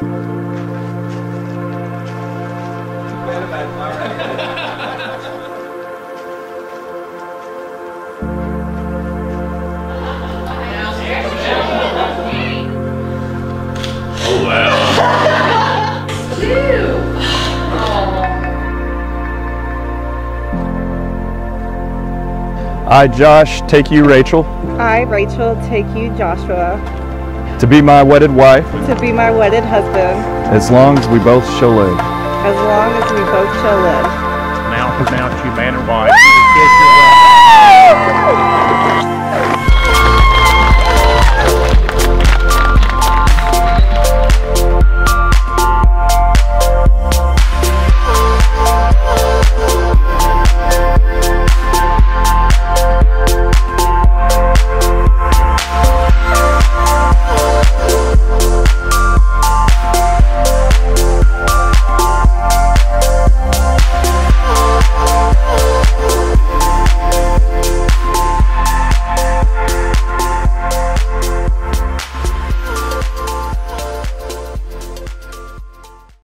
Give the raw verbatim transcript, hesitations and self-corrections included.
Oh wow. I, Josh, take you, Rachel, I, Rachel, take you, Joshua, to be my wedded wife, to be my wedded husband, as long as we both shall live. as long as we both shall live. Now pronounce you man and wife. Kiss your bride.